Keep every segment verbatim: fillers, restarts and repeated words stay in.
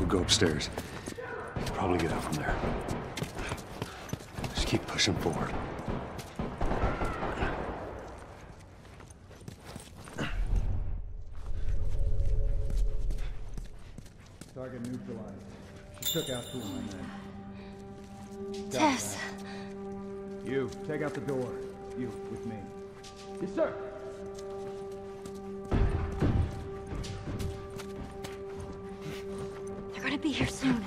go upstairs. You'll probably get out from there. Just keep pushing forward. Target neutralized. She took out two of my men. Tess. You, take out the door. You, with me. Yes, sir. They're gonna be here soon.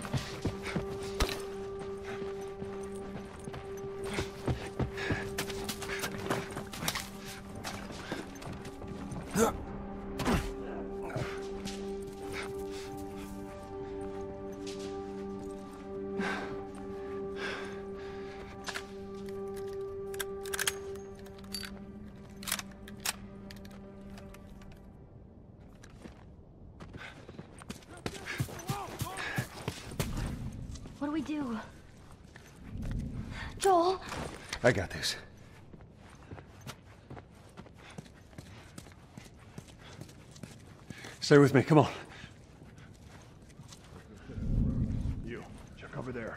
What do we do? Joel? I got this. Stay with me, come on. You, check over there.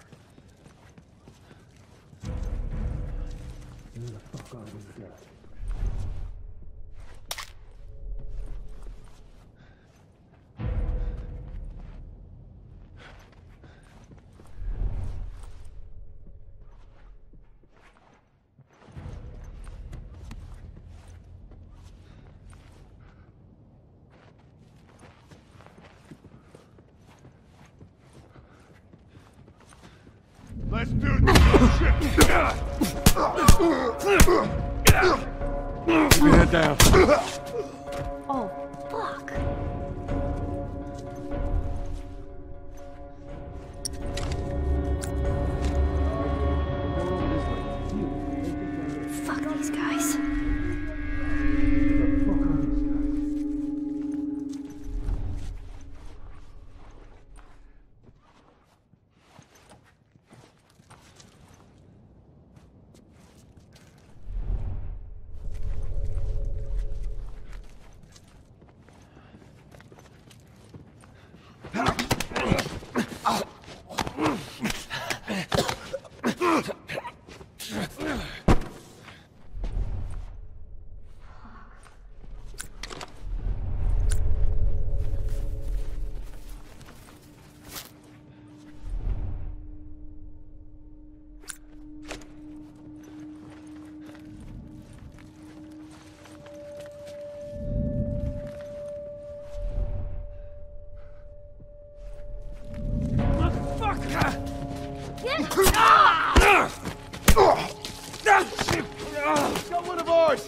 Who the fuck are these guys? Let's do this shit! Keep your head down. Oh, fuck. Fuck these guys. Got one of ours!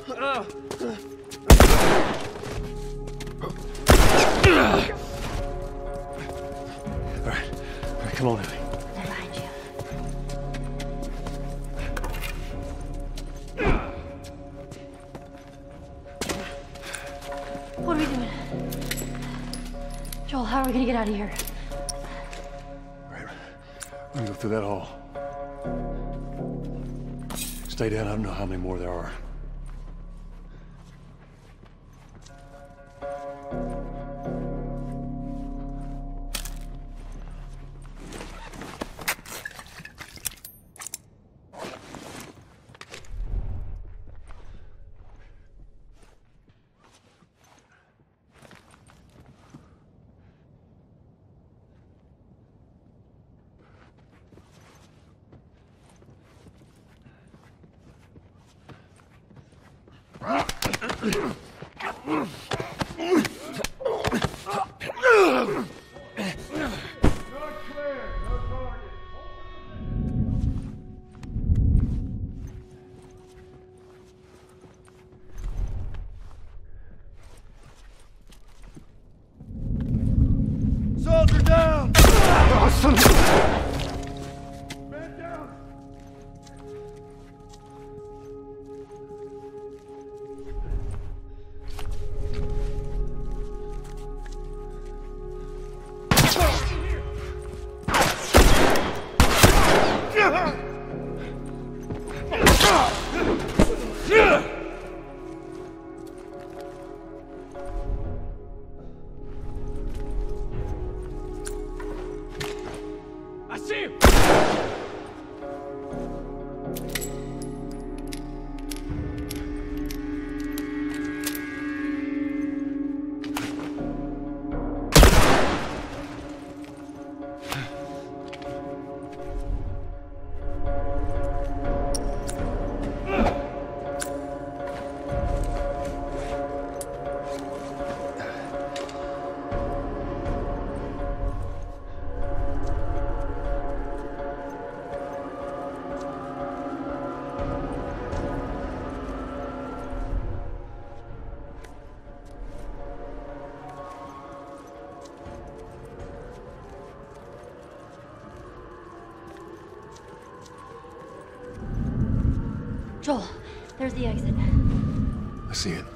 Alright, alright, come on, Ellie. They're behind you. What are we doing? Joel, how are we gonna get out of here? Alright, we're gonna go through that hall. Stay down, I don't know how many more there are. Soldier down! Awesome! Man down! Joel, there's the exit. I see it.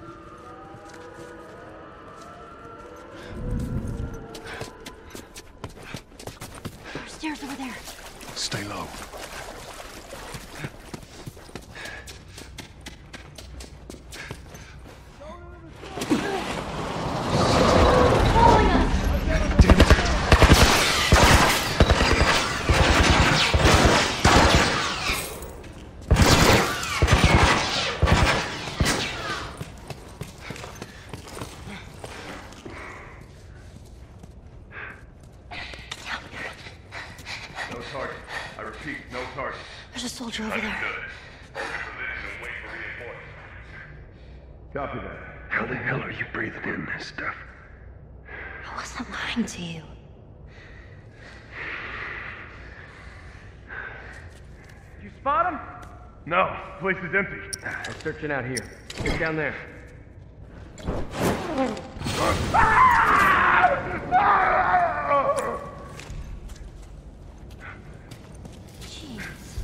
There's stairs over there. Stay low. Following us! Damn it. No target. I repeat, no target. There's a soldier over there. Copy that. How the hell are you breathing in this stuff? I wasn't lying to you. Did you spot him? No, place is empty. I'm searching out here. Get down there. Jeez.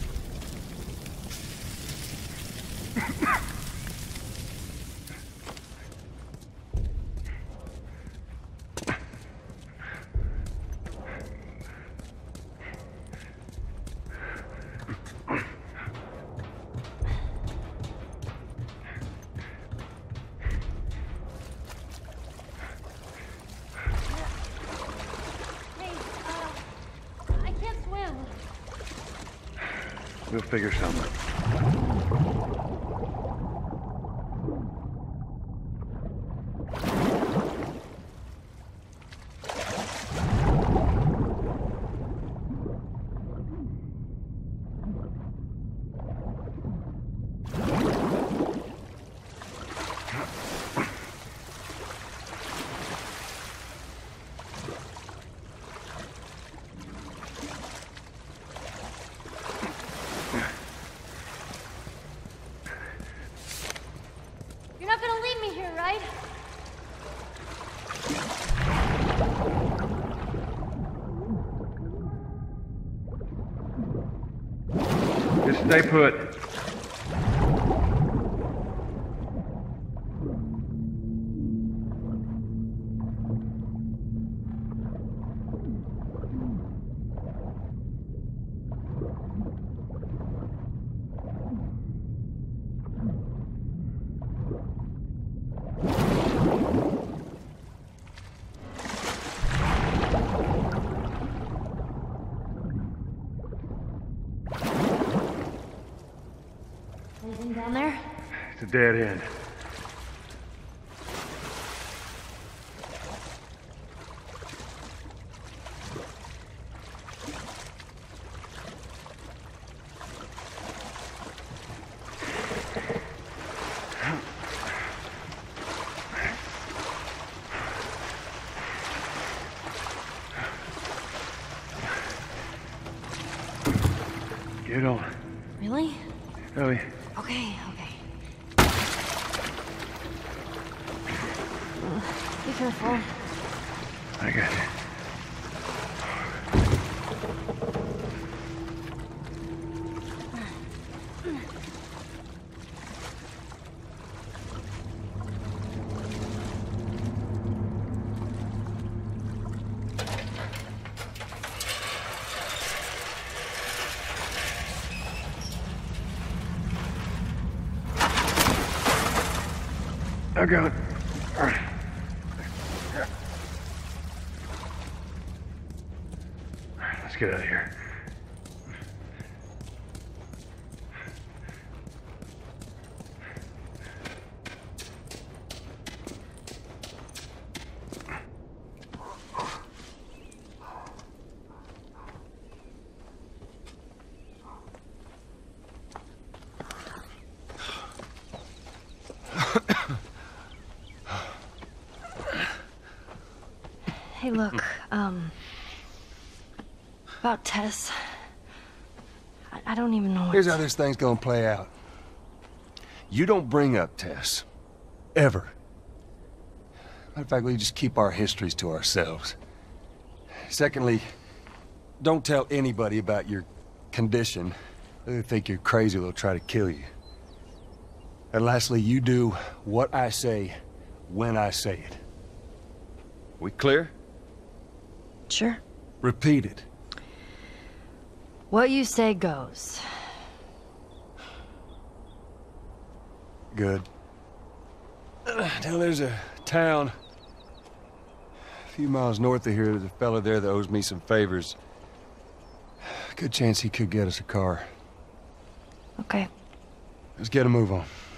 Hey, uh, I can't swim. We'll figure something. You're not gonna leave me here, right? Just stay put. Anything down there? It's a dead end. Get on. Really? Ellie. Okay, okay. Uh, be careful. I got you. I got it. All right. Let's get out of here. Hey, look, um... about Tess. I, I don't even know what Here's to- how this thing's gonna play out. You don't bring up Tess. Ever. Matter of fact, we just keep our histories to ourselves. Secondly, don't tell anybody about your condition. They think you're crazy, they'll try to kill you. And lastly, you do what I say when I say it. We clear? Sure. Repeat it. What you say goes. Good. Now there's a town a few miles north of here. There's a fella there that owes me some favors. Good chance he could get us a car. Okay. Let's get a move on.